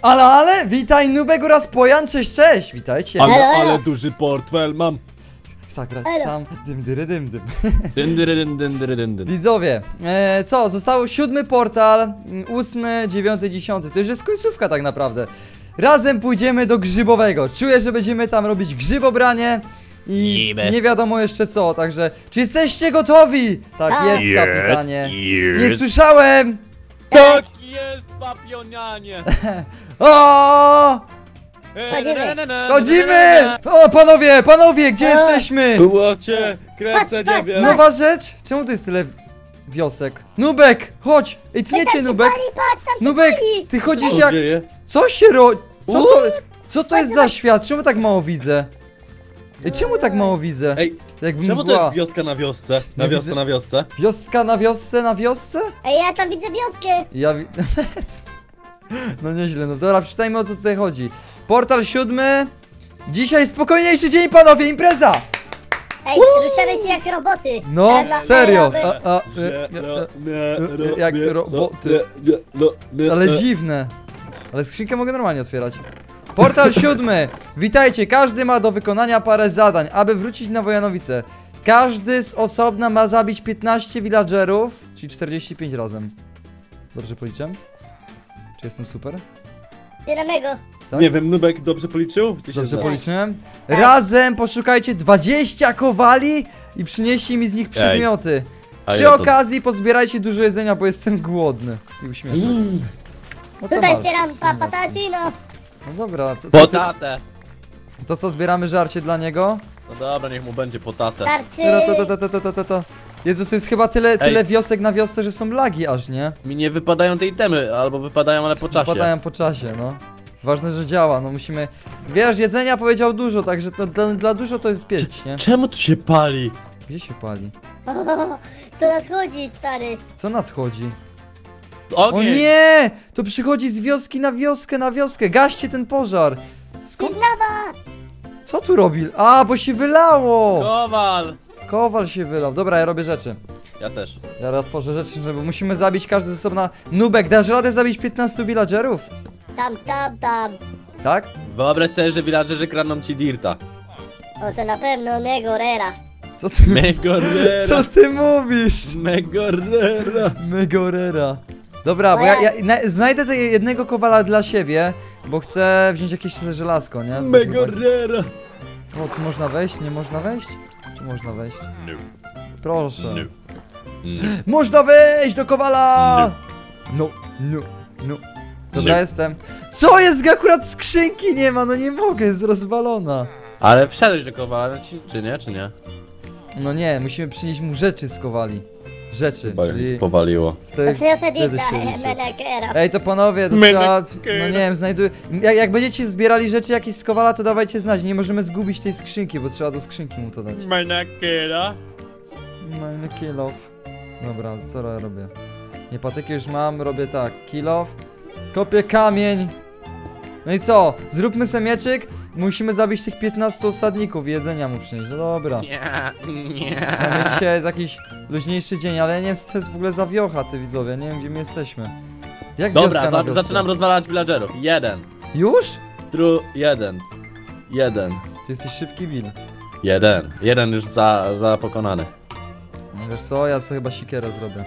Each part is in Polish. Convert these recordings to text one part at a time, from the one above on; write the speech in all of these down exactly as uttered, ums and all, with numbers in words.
Ale, ale, witaj Nubek oraz Pojan, cześć, cześć, witajcie. Ale, Elo, elo. ale duży portfel mam. Zagrać Elo. sam, dym, dyry, dym, dym. Dyn, dyry, dyn, dyn, dyry, dyn, dyn. Widzowie, e, co, został siódmy portal, mm, ósmy, dziewiąty, dziesiąty, to już jest końcówka tak naprawdę. Razem pójdziemy do grzybowego, czuję, że będziemy tam robić grzybobranie i Grzyby. nie wiadomo jeszcze co, także, czy jesteście gotowi? Tak, Tak. jest Yes, kapitanie. yes. Nie słyszałem! Tak jest, papionanie. O! Chodzimy. Chodzimy! O, panowie, panowie, gdzie O. jesteśmy? Było cię, kręcę, Patrz, nie wiem. patrz, Nowa rzecz? Czemu tu jest tyle wiosek? Nubek, chodź! Ej, ty nie Ej, tam cię, się Nubek! pali, patrz, tam się Nubek, pali. ty chodzisz Co jak... dzieje? Co się ro... Co to... Co to Patrz, jest za świat? Czemu tak mało widzę? Ej, czemu tak mało widzę? Ej, Jakbym czemu to była... jest wioska na wiosce? Na Nie wiosce, widzę. na wiosce? Wioska na wiosce, na wiosce? Ej, ja tam widzę wioskę. Ja wi... No nieźle, no dobra, przeczytajmy o co tutaj chodzi. Portal siódmy. Dzisiaj spokojniejszy dzień, panowie, impreza! Ej, ruszamy się jak roboty. No, Ela, serio. ela, A, a, e, e, e, jak roboty. Ale dziwne. Ale skrzynkę mogę normalnie otwierać. Portal siódmy. Witajcie, każdy ma do wykonania parę zadań, aby wrócić na Wojanowice. Każdy z osobna ma zabić piętnaście villagerów, czyli czterdzieści pięć razem. Dobrze policzę? Czy jestem super? Dynamego. Tak? Nie wiem, Nubek dobrze policzył? Ty się Dobrze znasz. policzyłem? Razem poszukajcie dwadzieścia kowali i przynieście mi z nich przedmioty. A Przy ja to- okazji pozbierajcie dużo jedzenia, bo jestem głodny. I uśmieszek. Mm. No to Tutaj masz. zbieram patatino. No dobra, co, co ty, Potatę. to co, zbieramy żarcie dla niego? No dobra, niech mu będzie potatę. Tarcy. To, to, to, to, to, to, to. Jezu, to jest chyba tyle, tyle wiosek na wiosce, że są lagi aż, nie? Mi nie wypadają te itemy, albo wypadają, ale po czasie. Padają po czasie, no. Ważne, że działa, no musimy... Wiesz, jedzenia powiedział dużo, także to dla, dla dużo to jest pięć, nie? Czemu tu się pali? Gdzie się pali? O, to nadchodzi, stary. Co nadchodzi? O Ogień! nie! To przychodzi z wioski na wioskę, na wioskę. Gaście ten pożar. I Skąd? znowu. Co tu robi? A, bo się wylało! Kowal! Kowal się wylał. Dobra, ja robię rzeczy. Ja też. Ja tworzę rzeczy, żeby musimy zabić każdy z osobna. Nubek, dasz radę zabić piętnastu villagerów? Tam, tam, tam. Tak? Wyobraź sobie, że villagerzy kradną ci dirta. O, to na pewno Negorera. Co ty, Megorera! co ty mówisz? Megorera! Megorera. Dobra, bo ja, ja na, znajdę tego jednego kowala dla siebie, bo chcę wziąć jakieś żelazko, nie? Megorera! O, tu można wejść? Nie można wejść? Czy można wejść? No. Proszę. No. No. Można wejść do kowala! No, no, no. Dobra, No. jestem. Co jest? Akurat skrzynki nie ma, no nie mogę, jest rozwalona. Ale wszedłeś do kowala, czy nie, czy nie? No nie, musimy przynieść mu rzeczy z kowali. Rzeczy, Chyba czyli powaliło. To wtedy, przyniosę wtedy Dirta, się liczy. Menekera. Ej, to panowie, to trzeba, no nie wiem, znajduję... Jak, jak będziecie zbierali rzeczy jakieś z kowala, to dawajcie znać, nie możemy zgubić tej skrzynki, bo trzeba do skrzynki mu to dać. Menekera? Mine kill off. Dobra, co ja robię? Nie, patyki już mam, robię tak, kill off. Kopię kamień. No i co? Zróbmy se mieczyk. Musimy zabić tych piętnastu osadników i jedzenia mu przynieść. No dobra. Nie, nie. Przynajmniej dzisiaj jest jakiś luźniejszy dzień, ale ja nie wiem co to jest w ogóle za wiocha, ty widzowie. Nie wiem gdzie my jesteśmy. Jak Dobra, wioska na za, wiosce? zaczynam rozwalać villagerów. Jeden. Już? Tru, jeden. Jeden. Ty jesteś szybki, Bill. Jeden. Jeden już za, za pokonany. No wiesz co, ja sobie chyba sikierę zrobię.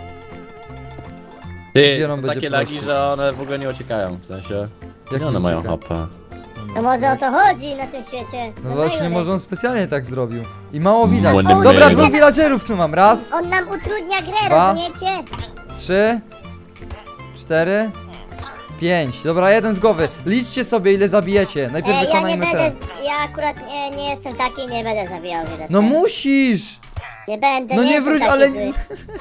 Ty, Dopiero są będzie takie prościej. lagi, że one w ogóle nie uciekają, w sensie... Jak Nie one nie mają ucieka? H P. To może o to chodzi na tym świecie. No właśnie, daj, może on specjalnie tak zrobił. I mało widać. Młody Dobra, myk. dwóch villagerów tu mam. Raz, On nam utrudnia grę, Dwa. rozumiecie? trzy, cztery, pięć. Dobra, jeden z głowy. Liczcie sobie ile zabijecie. Najpierw Ej, ja nie wykonajmy będę, ten. ja akurat nie, nie jestem taki, nie będę zabijał wiele. No musisz! Nie będę, No nie, nie jestem wróć, taki ale... zły.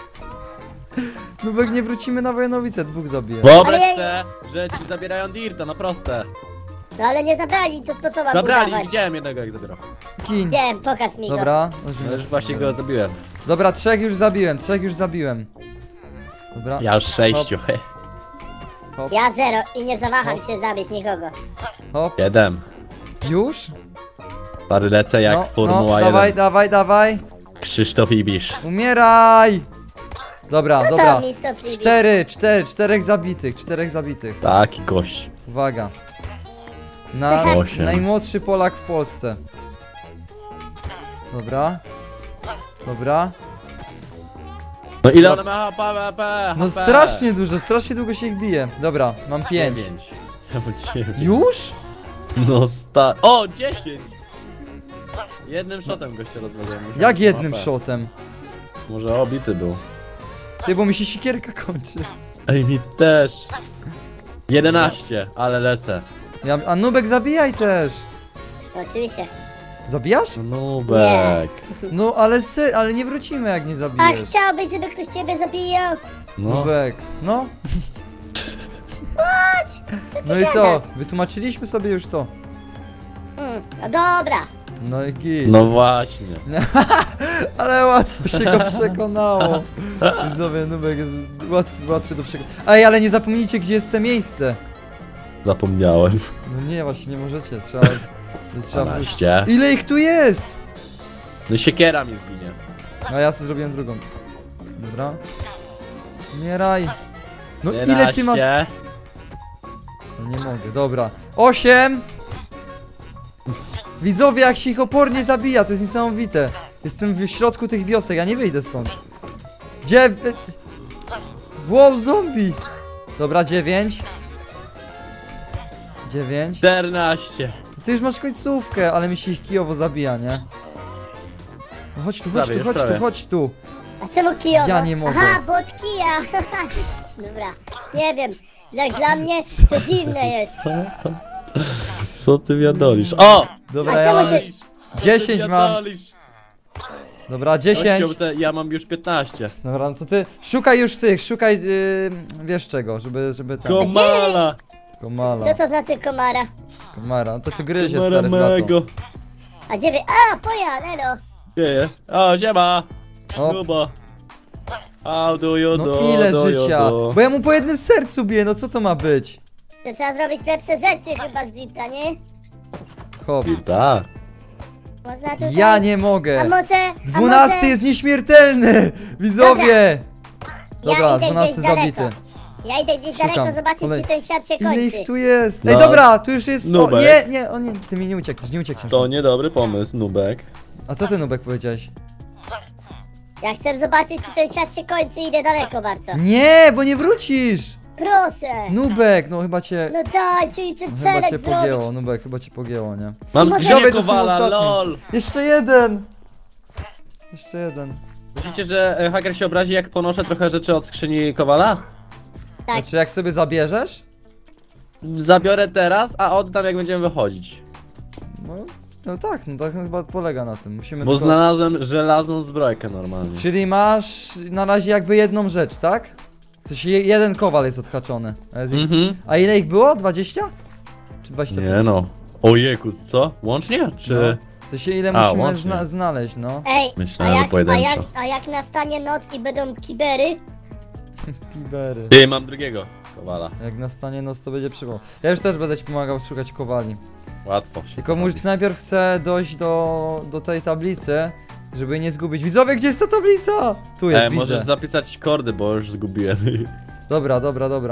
No bo jak nie wrócimy na Wojanowice, dwóch zabiję. Wyobraź Ale- sobie, że ci zabierają dirta, no proste. No ale nie zabrali, to, to co mam Zabrali, udawać? widziałem jednego jak zabierał. Kin. Wiem, pokaż mi go. Dobra. No już właśnie go zabiłem. Dobra, trzech już zabiłem, trzech już zabiłem. Dobra. Ja już sześciu, he. Hop, Ja zero i nie zawaham się zabić nikogo. hop. Jeden. Już? Stary, lecę jak No, Formuła no, dawaj, jeden. dawaj, dawaj. Krzysztof Ibisz. Umieraj! Dobra, No dobra. to mi stopli. Cztery, cztery, czterech zabitych, czterech zabitych. Taki gość. Uwaga. Na Osiem. najmłodszy Polak w Polsce. Dobra. Dobra. No ile ona ma H P, H P? No strasznie dużo, strasznie długo się ich bije. Dobra, mam pięć. dziewięć. Ja mam dziewięć. Już? No sta... O, dziesięć! Jednym shotem gościa rozmawiamy. Jak jednym shotem? Może obity był. Ty, bo mi się sikierka kończy. Ej, mi też. jedenaście, ale lecę. Ja, a Nubek zabijaj też. Oczywiście. Zabijasz? Nubek. No ale sy, ale nie wrócimy jak nie A zabijesz. chciałbyś, żeby ktoś ciebie zabijał? No. Nubek, no. Co ty No i co? gadasz? Wytłumaczyliśmy sobie już to. Mm, no dobra. No i git. No właśnie. Ale łatwo się go przekonało. Widzowie, Nubek jest łatwy, łatwy do przekonania. Ej, ale nie zapomnijcie, gdzie jest to miejsce. Zapomniałem. No nie, właśnie nie możecie, trzeba... trzeba wrócić. dwanaście. Ile ich tu jest? No i siekiera mi zginie. No ja sobie zrobiłem drugą. Dobra. Umieraj. No ile jedenaście. ty masz? No nie mogę, dobra. osiem. Widzowie, jak się ich opornie zabija, to jest niesamowite. Jestem w środku tych wiosek, ja nie wyjdę stąd. Dziew... Wow, zombie! Dobra, dziewięć. dziewięć. czternaście. Ty już masz końcówkę, ale mi się ich kijowo zabija, nie? No chodź tu, chodź Prawie, tu, już chodź tu, prawie. chodź tu. A czemu kijowo? Ja nie mogę. Aha, bo od kija. Dobra, nie wiem. Jak dla mnie to dziwne jest. Co? Co ty wiadolisz? O! Dobra, A ja czemu mam... się... dziesięć mam. Wiadolisz. Dobra, dziesięć. Gościu, te- Ja mam już piętnaście. Dobra, no to ty szukaj już tych, szukaj, yy, wiesz czego, żeby, żeby tam... Komala! Komala, Co to znaczy komara? komara, no to ty gryzie Komara stary w lato. mego. A dziewięć... A, pojad, elo. Dzieje. O, siema! O, Grubo. How do you no do, ile do you życia, do? bo ja mu po jednym sercu biję, no co to ma być? To trzeba zrobić lepsze rzeczy chyba z Dipta, nie? Hop, Tak. Można tutaj... ja nie A mogę. może... a Dwunasty może... jest nieśmiertelny, widzowie. Dobra, ja idę dwunasty gdzieś daleko. zabity. Ja idę gdzieś Szukam. daleko zobaczyć, Kolej. czy ten świat się Ile kończy. ich tu jest? Ej, No. dobra, tu już jest, o, Nubek. nie, nie, o nie, ty mi nie uciekniesz, nie uciekniesz. To niedobry pomysł, Nubek. A co ty, Nubek, powiedziałeś? Ja chcę zobaczyć, czy ten świat się kończy i idę daleko bardzo. Nie, bo nie wrócisz. Proszę! Nubek, no chyba cię... No daj, czyli chcę No chyba celek cię zrobić. pogięło, Nubek, chyba cię pogięło, nie? Mam Może- skrzynię Widzowie, to są Kowala, ostatnie. lol! Jeszcze jeden! Jeszcze jeden. Myślicie, że e, haker się obrazi, jak ponoszę trochę rzeczy od skrzyni Kowala? Tak. Znaczy jak sobie zabierzesz? Zabiorę teraz, a oddam jak będziemy wychodzić. No, no tak, no tak chyba polega na tym. Musimy Bo tylko... znalazłem żelazną zbrojkę normalnie. Czyli masz na razie jakby jedną rzecz, tak? W sensie je- jeden kowal jest odhaczony. A, jest ich... Mhm. A ile ich było? dwadzieścia? Czy dwadzieścia pięć? Nie no. Ojejku, co? Łącznie? Czy... No. W sensie ile A, musimy łącznie. zna znaleźć, no. Ej, Myślałem, a, że jak, a, pojedynczo. jak, a jak nastanie noc i będą kibery, Kibery. Ty, mam drugiego Kowala. Jak nastanie noc, to będzie przypomniał. Ja już też będę ci pomagał szukać kowali. Łatwo się Tylko robi. mu najpierw chcę dojść do, do tej tablicy, żeby jej nie zgubić. Widzowie, gdzie jest ta tablica? Tu jest, E, widzę. możesz zapisać kordy, bo już zgubiłem. Dobra, dobra, dobra.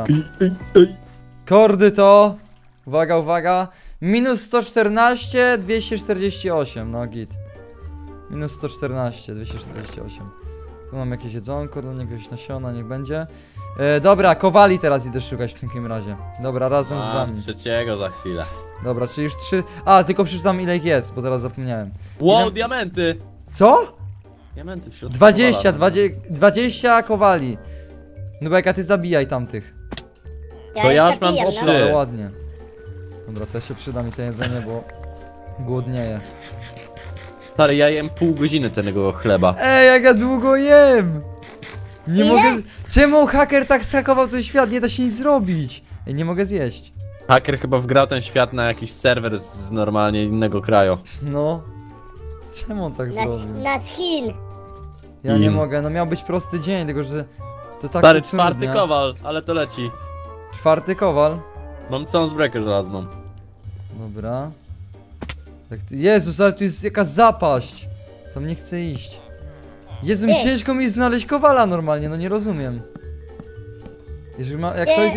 Kordy to... Uwaga, uwaga. Minus sto czternaście, dwieście czterdzieści osiem, no git. Minus sto czternaście, dwieście czterdzieści osiem. Tu mam jakieś jedzonko, tu jakieś nasiona, niech będzie. E, dobra, kowali teraz idę szukać w takim razie. Dobra, razem z Mam wami. trzeciego za chwilę. Dobra, czyli już trzy... A, tylko przeczytam ile ich jest, bo teraz zapomniałem. Wow, Ile- diamenty! Co? Diamenty w środku dwadzieścia, Kowala. dwadzieścia, dwadzieścia kowali. No bo jak ty zabijaj tamtych. ja To ich ja już mam zabijam, trzy. no. Ale ładnie. Dobra, to się przyda mi to jedzenie, bo głodnieję. Stary, ja jem pół godziny tego chleba. Ej, jak ja długo jem! Nie Ile? mogę... z- Czemu haker tak schakował ten świat? Nie da się nic zrobić. Ej, nie mogę zjeść. Haker chyba wgrał ten świat na jakiś serwer z normalnie innego kraju. No. Z czemu on tak Na, zrobił? na Chin. Ja nie In. mogę, no miał być prosty dzień, tylko że... To tak Stary, utrudnia. czwarty kowal, ale to leci. Czwarty kowal. Mam całą zbrojkę żelazną. Dobra. Jak ty... Jezus, ale tu jest jakaś zapaść. Tam nie chcę iść. Jezu, mi Nie. ciężko mi znaleźć kowala normalnie, no nie rozumiem. Jeżeli ma... Jak to Nie. już...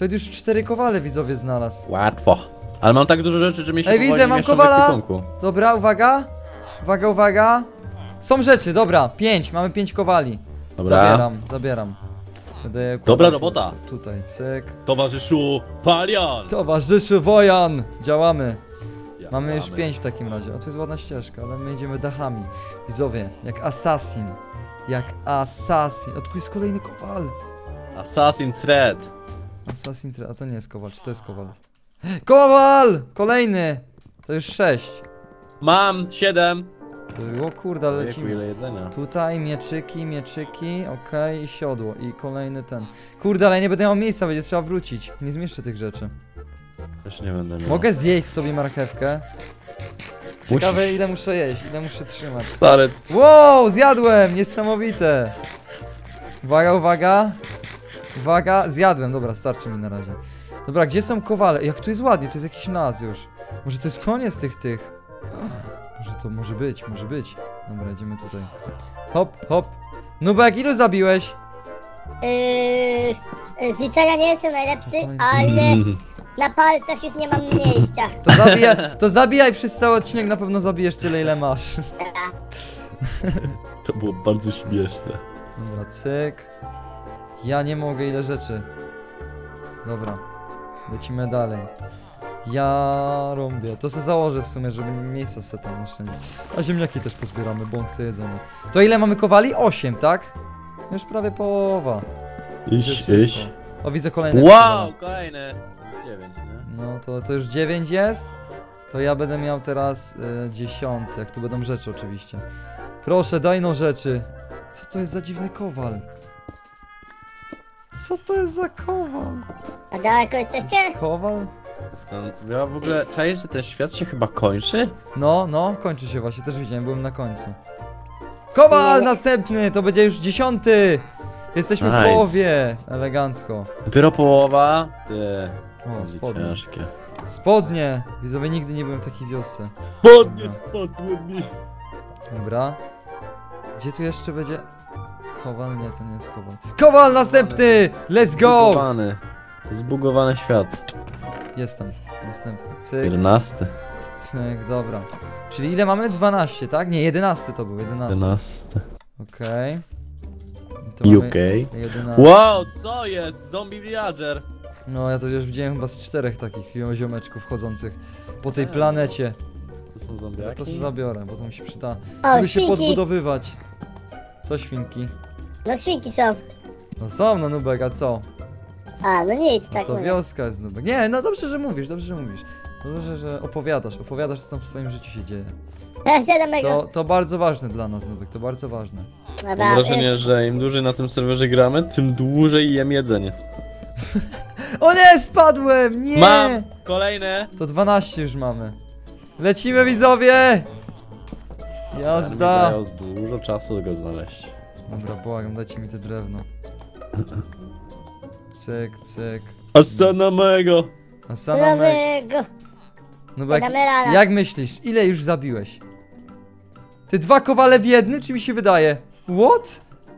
Wtedy już cztery kowale widzowie znalazł. Łatwo. Ale mam tak dużo rzeczy, że mi się Ej, powoli widzę, mam mieszczą w kowala. ekwipunku. Dobra, uwaga. Uwaga, uwaga. Są rzeczy, dobra, pięć, mamy pięć kowali. Dobra. Zabieram, zabieram. Będę Dobra tu- robota. Tutaj, cyk. Towarzyszu Palion! Towarzyszy Wojan! Działamy. Ja Mamy już mamy. pięć w takim razie. O, tu jest ładna ścieżka, ale my idziemy dachami. Widzowie, jak assassin. Jak assassin. O, tu jest kolejny kowal. Assassin's Red. Assassin, a to nie jest kowal, czy to jest kowal? Kowal! Kolejny! To już sześć. Mam siedem. O kurde, ale Ojejku, lecimy. ile jedzenia. Tutaj mieczyki, mieczyki, okej, i siodło, i kolejny ten. Kurde, ale nie będę miał miejsca, będzie trzeba wrócić. Nie zmieszczę tych rzeczy. Też nie będę miał. Mogę zjeść sobie marchewkę. Ciekawe Musisz. ile muszę jeść, ile muszę trzymać. Stary, Wow, zjadłem! Niesamowite! Uwaga, uwaga. Uwaga, zjadłem, dobra, starczy mi na razie. Dobra, gdzie są kowale? Jak tu jest ładnie, tu jest jakiś las już. Może to jest koniec tych tych. Może to może być, może być. Dobra, idziemy tutaj. Hop, hop. Nubek, ilu zabiłeś? Yy, z liczenia nie jestem najlepszy, Spokojnie. ale na palcach już nie mam miejsca. To zabijaj, to zabijaj przez cały odcinek, na pewno zabijesz tyle ile masz. Dobra. to było bardzo śmieszne. Dobra, cyk. Ja nie mogę, ile rzeczy. Dobra, lecimy dalej. Ja rąbię. To sobie założę w sumie, żeby miejsca sobie tam oszczędzić. A ziemniaki też pozbieramy, bo on chce jedzenie. To ile mamy kowali? osiem, tak? Już prawie połowa. Iść, Widzę iść. szybko. O, widzę kolejnego kowala. Wow, kolejne. dziewięć, nie? No to, to już dziewięć jest. To ja będę miał teraz y, dziesiąty, jak tu będą rzeczy oczywiście. Proszę, daj no rzeczy. Co to jest za dziwny kowal? Co to jest za kowal? A daleko jesteście? Kowal? Stan... Ja w ogóle czaisz, że ten świat się chyba kończy? No, no, kończy się właśnie, też widziałem, byłem na końcu. Kowal Nie. następny, to będzie już dziesiąty. Jesteśmy w Nice. połowie, elegancko. Dopiero połowa. Ty. O, Będzie spodnie. ciężkie. Spodnie. Widzowie, nigdy nie byłem w takiej wiosce. Spodnie spadły mi. Dobra. Gdzie tu jeszcze będzie? Kowal? Nie, to nie jest kowal. Kowal następny! Let's go! Zbugowany. Zbugowany świat. Jestem. Następny. Cyk, jedenasty. cyk, dobra. Czyli ile mamy? dwanaście, tak? Nie, jedenasty to był, jedenasty. jedenasty. Okej. I to mamy U K. jedenaście. Wow, co jest? Zombie villager. No, ja to już widziałem chyba z czterech takich zio- ziomeczków chodzących po tej Eee. planecie. To są Ja zombiaki? to sobie zabiorę, bo to mi się przyda. O, Żeby się świnki. podbudowywać. Co świnki? No świnki są. No są, no Nubek, a co? A, no nic, No tak to mówię. wioska jest Nubek. Nie, no dobrze, że mówisz, dobrze, że mówisz. Dobrze, że opowiadasz, opowiadasz, co tam w twoim życiu się dzieje. Ja zjadam mego. To, to bardzo ważne dla nas, Nubek, to bardzo ważne. Dobra, Mam wrażenie, jest- że im dłużej na tym serwerze gramy, tym dłużej jem jedzenie. O nie, spadłem! Nie! Mam! Kolejne! To dwanaście już mamy. Lecimy, widzowie! Jazda! Mi zajęło dużo czasu go znaleźć. Dobra, błagam, dajcie mi te drewno. Cyk, cyk. Asana mego! A sama me... mego. Nubek, Damy rana. jak myślisz, ile już zabiłeś? Ty dwa kowale w jednym, czy mi się wydaje? What?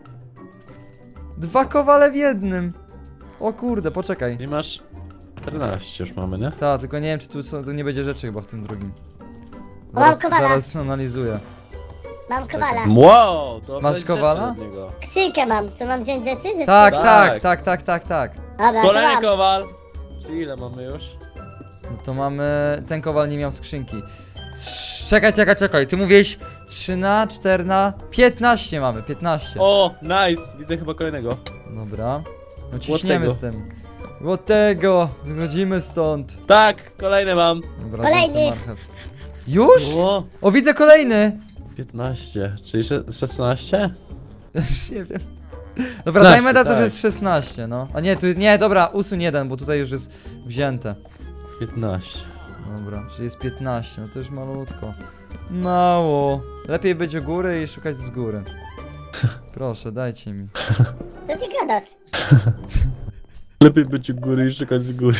Dwa kowale w jednym. O kurde, poczekaj. I masz czternaście już mamy, nie? Ta, tylko nie wiem, czy tu, są, tu nie będzie rzeczy chyba w tym drugim. Mam Zaraz, kowala. zaraz analizuję. Mam kowala. Wow! To Masz weź kowala? rzeczy od niego. Skrzynkę mam. Co mam wziąć rzeczy? Ze Tak, skrzynki? tak, Tak. tak, tak, tak, tak. Dobra, to Kolejny mam. kowal! Czy ile mamy już? No to mamy... Ten kowal nie miał skrzynki. Trz- Czekaj, czekaj, czekaj. Ty mówiłeś trzy na, cztery na... piętnaście mamy, piętnaście. O, nice! Widzę chyba kolejnego. Dobra. No ciśniemy tego. z tym. Od tego! Wychodzimy stąd. Tak, kolejne mam. Dobra, Kolejny. zjem sobie marchew. Już? O, O, widzę kolejny! piętnaście, czyli sze- szesnaście? Już nie wiem. Dobra, szesnaście, dajmy na to, tak. że jest szesnaście, no. A nie, tu jest... Nie, dobra, usuń jeden, bo tutaj już jest wzięte. piętnaście. Dobra, czyli jest piętnaście, no to już malutko. Mało. Lepiej być u góry i szukać z góry. Proszę, dajcie mi. Co ty gadasz? Lepiej być u góry i szukać z góry.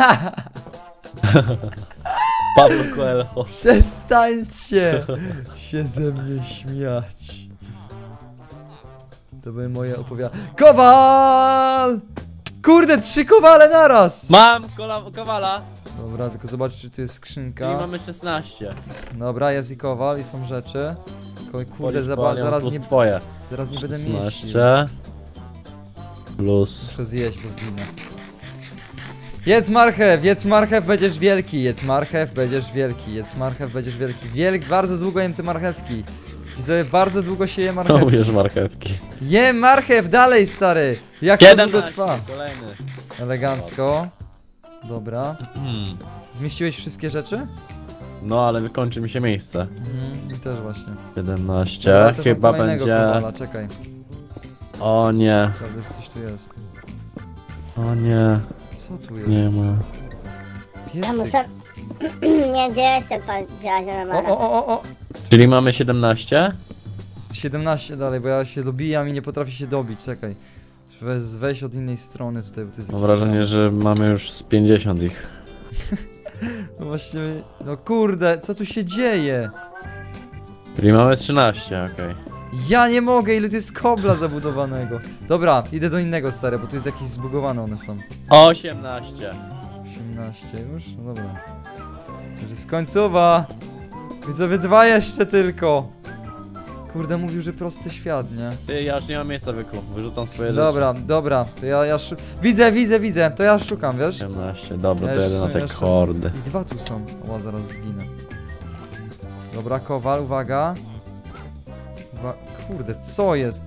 Pablo Coelho. Przestańcie się ze mnie śmiać. To były moje opowiadania. Kowal! Kurde, trzy kowale naraz! Mam kola, kowala. Dobra, tylko zobaczcie, czy tu jest Czyli skrzynka. mamy szesnaście. Dobra, jest i kowal i są rzeczy. Tylko, kurde, Policz, zaba, Polian, zaraz plus nie, twoje. zaraz nie będę mieścił. szesnaście. Plus. Muszę zjeść, bo zginę. Jedz marchew, jedz marchew, będziesz wielki. Jedz marchew, będziesz wielki. Jedz marchew, będziesz wielki. Wielk, bardzo długo jem te marchewki. I sobie bardzo długo się je marchew. Kołujesz marchewki. Jem marchew dalej, stary. Jak to długo siedemnaście, trwa? kolejny. Elegancko. Dobra. Hmm. Zmieściłeś wszystkie rzeczy? No ale wykończy mi się miejsce. Mhm, mi też właśnie. siedemnaście, Dobra, też mam chyba kolejnego będzie... Kowala, czekaj. O nie, Prawda, coś tu jest. o nie, Co tu nie jest? ma. Ja Piecyk. muszę... Nie wiem, gdzie jestem, pan działa na O, o, o, o, o! Czyli mamy siedemnaście? siedemnaście dalej, bo ja się dobijam i nie potrafię się dobić, czekaj. Weź, weź od innej strony tutaj, bo to jest Mam jakiś- wrażenie, że mamy już z pięćdziesiąt ich. No właśnie, no kurde, co tu się dzieje? Czyli mamy trzynaście, okej. Ja nie mogę, ile tu jest kobla zabudowanego. Dobra, idę do innego, stare, bo tu jest jakieś zbugowane one są. osiemnaście. osiemnaście już? No dobra. To jest końcowa. Widzowie, dwa jeszcze tylko. Kurde, mówił, że prosty świat, nie? Ty, ja już nie mam miejsca, Wyku. Wyrzucam swoje Dobra, dobra, to ja, ja szu... Widzę, widzę, widzę, to ja szukam, wiesz? rzeczy. osiemnaście, dobra, Ja to jedę jeszcze- na te jeszcze- kordy. I dwa tu są. O, zaraz zginę. Dobra, kowal, uwaga. Uwa... Kurde, co jest?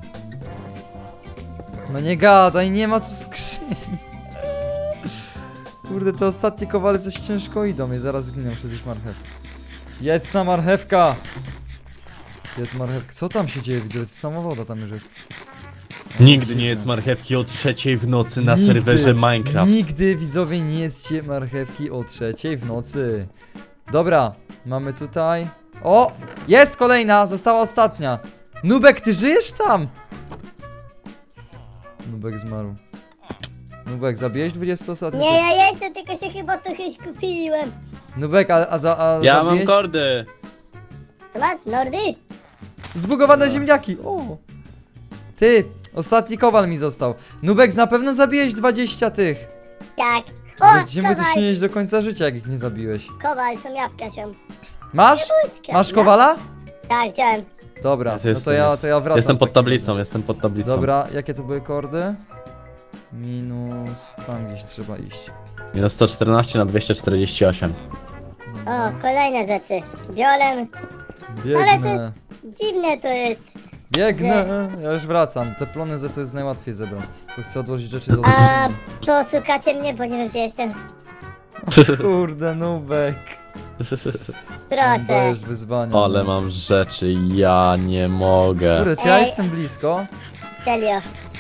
No nie gadaj, nie ma tu skrzyni. Kurde, te ostatnie kowale coś ciężko idą i zaraz zginę przez ich marchew. Jedz na marchewka! Jedz marchewka. Co tam się dzieje? Widzę, że samowoda tam już jest. Nigdy nie jedz marchewki o trzeciej w nocy na Nigdy, serwerze Minecraft. Nigdy, widzowie, nie jedzcie marchewki o trzeciej w nocy. Dobra, mamy tutaj... O! Jest kolejna! Została ostatnia. Nubek, ty żyjesz tam? Nubek zmarł. Nubek, zabiłeś dwudziestu ostatnich? Nie, ja jestem, tylko się chyba trochę skupiłem. Nubek, a, a, za, a Ja mam zabiłeś? kordy. To masz, Nordy? Zbugowane ziemniaki! O! Ty, ostatni kowal mi został. Nubek, na pewno zabiłeś dwadzieścia tych. Tak. O, Będziemy tu kowal, się nieść do końca życia, jak ich nie zabiłeś. kowal, są jabłka się. Masz? Jabłuszka, Masz no. kowala? Tak, chciałem. Dobra, Jest, no jest, to ja, jest. to ja wracam. Jestem w pod takim tablicą, razie. jestem pod tablicą. Dobra, jakie to były kordy? Minus... tam gdzieś trzeba iść. Minus sto czternaście na dwieście czterdzieści osiem. Dobra. O, kolejne rzeczy. Biorę. Biegnę. Dziwne to jest. Biegnę! Ja już wracam. Te plony Z to jest najłatwiej zebrać. Bo chcę odłożyć rzeczy do A skrzyni. posłuchacie mnie, bo nie wiem, gdzie jestem. Kurde, Nubek. Proszę. Dajesz wyzwania. Ale mam rzeczy, ja nie mogę. Kurde, czy ja Ej. jestem blisko? Serio.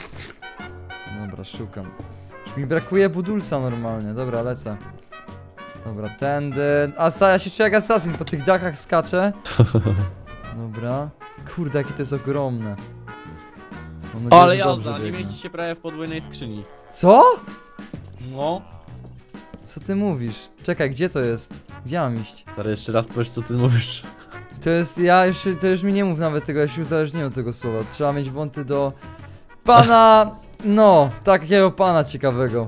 Dobra, szukam. Już mi brakuje budulca normalnie. Dobra, lecę. Dobra, tędy. Asa, ja się czuję jak asasyn, po tych dachach skaczę. Dobra. Kurde, jakie to jest ogromne. Mam nadzieję, Ale że dobrze jazda, nie biegnę. mieści się prawie w podwójnej skrzyni. Co? No. Co ty mówisz? Czekaj, gdzie to jest? Gdzie mam iść? Ale jeszcze raz powiedz, co ty mówisz. To jest, ja już, to już mi nie mów nawet tego, ja się uzależniłem od tego słowa. Trzeba mieć wąty do pana, no, takiego pana ciekawego.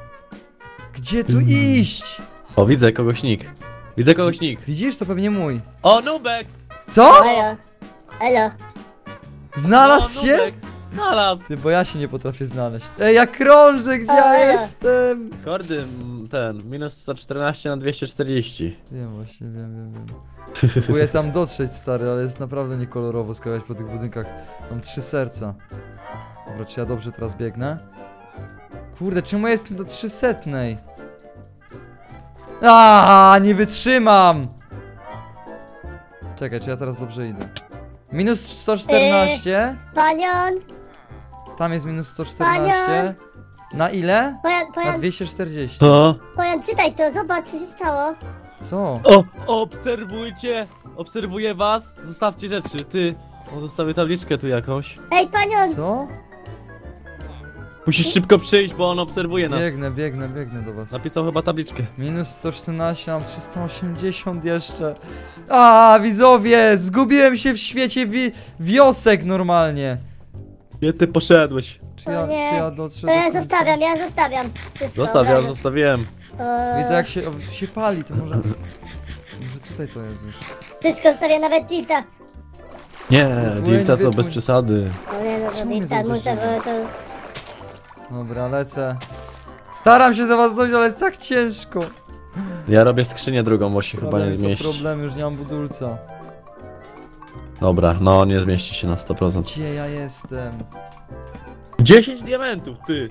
Gdzie tu iść? O, widzę kogoś nick. Widzę kogoś nick. Widzisz, to pewnie mój. O, Nubek! Co? Elo. Elo. Znalazł o, się? Nubek, znalazł! Ty, bo ja się nie potrafię znaleźć. Ej, ja krążę, gdzie ja Elo. jestem? Kordy, m, ten, minus sto czternaście na dwieście czterdzieści. Wiem właśnie, wiem, wiem, wiem. Próbuję tam dotrzeć, stary, ale jest naprawdę niekolorowo skakać po tych budynkach. Mam trzy serca. Dobra, czy ja dobrze teraz biegnę? Kurde, czemu ja jestem do trzysetnej? A, nie wytrzymam! Czekaj, czy ja teraz dobrze idę? Minus sto czternaście. Panion. Tam jest minus sto czternaście. Na ile? Pojan, Na pojan, dwieście czterdzieści. Co? pojan, czytaj to, zobacz, co się stało. Co? O, obserwujcie! Obserwuję was, zostawcie rzeczy, ty. O, zostawię tabliczkę tu jakąś. Ej, panion. Co? Musisz szybko przyjść, bo on obserwuje nas. Biegnę, biegnę, biegnę do was. Napisał chyba tabliczkę. Minus sto czternaście, mam trzysta osiemdziesiąt jeszcze. A, widzowie, zgubiłem się w świecie wi wiosek normalnie. Gdzie ty poszedłeś? czy ja, O nie. czy ja dotrzę To do ja końca? zostawiam, ja zostawiam. Wszystko Zostaw, od ja już razu. zostawiłem. O, Widzę jak się, o, się pali, to może... Może tutaj to jest już. Wszystko zostawiam, nawet tilta. Nie, Płyń, Dilta to wypłyń. bez przesady. No nie no, to Czemu mnie tilta muszę, zauważyłeś? bo to... Dobra, lecę. Staram się do was dojść, ale jest tak ciężko. Ja robię skrzynię drugą, bo się chyba nie Sprawiam mi to zmieści. problem, już nie mam budulca. Dobra, no nie zmieści się na sto procent. Gdzie ja jestem? dziesięć diamentów, ty!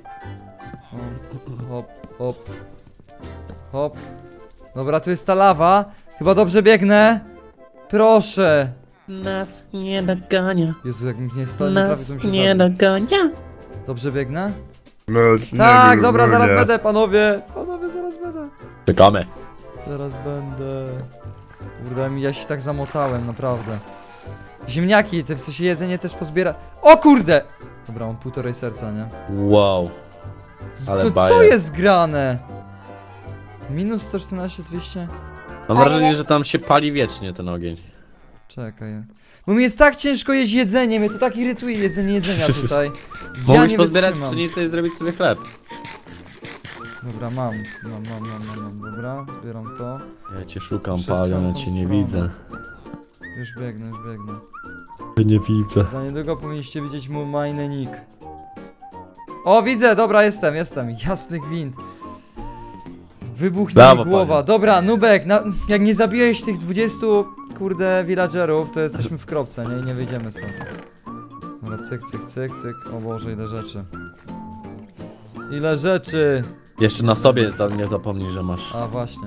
O, hop, hop. Hop. Dobra, tu jest ta lawa. Chyba dobrze biegnę. Proszę. Nas nie dogania. Jezu, jak mi nie stoi, prawie Nas to mi się nie zabił. dogania. Dobrze biegnę? Lecz nie Tak, wiem, dobra, no zaraz nie. będę, panowie. Panowie, zaraz będę. Czekamy. Zaraz będę. Kurde, mi- ja się tak zamotałem, naprawdę. Ziemniaki, te w sensie jedzenie też pozbiera. O kurde! Dobra, mam półtorej serca, nie? Wow. Ale to co bajer. jest grane? Minus sto czternaście, dwieście? Mam Ale- wrażenie, że tam się pali wiecznie ten ogień. Czekaj. Bo mi jest tak ciężko jeść jedzenie, mnie to tak irytuje jedzenie jedzenia tutaj. Ja Mogłeś nie pozbierać wytrzymam. pszenicę i zrobić sobie chleb. Dobra, mam. Mam, mam, mam, mam, mam. Dobra, zbieram to. Ja cię szukam, Przez Palion, ja tamtą cię nie stronę. widzę. Już biegnę, już biegnę. Nie widzę. Za niedługo powinniście widzieć mój majny nick. O, widzę, dobra, jestem, jestem. Jasny gwint. Wybuchnie Brawo, mi głowa. panie. Dobra, Nubek, na, jak nie zabiłeś tych dwudziestu, kurde, villagerów, to jesteśmy w kropce, nie? I nie wyjdziemy stąd. Dobra, cyk, cyk, cyk, cyk. O Boże, ile rzeczy. Ile rzeczy. Jeszcze na sobie za- nie zapomnij, że masz. A, właśnie.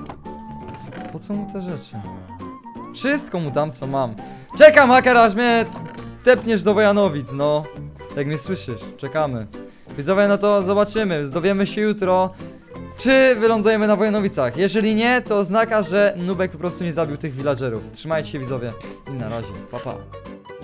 Po co mu te rzeczy? Wszystko mu dam, co mam. Czekam, haker, aż mnie tepniesz do Wojanowic, no. Jak mnie słyszysz, czekamy. Widzowie, no to zobaczymy, dowiemy się jutro, czy wylądujemy na Wojanowicach. Jeżeli nie, to oznaka, że Nubek po prostu nie zabił tych villagerów. Trzymajcie się, widzowie, i na razie, pa pa.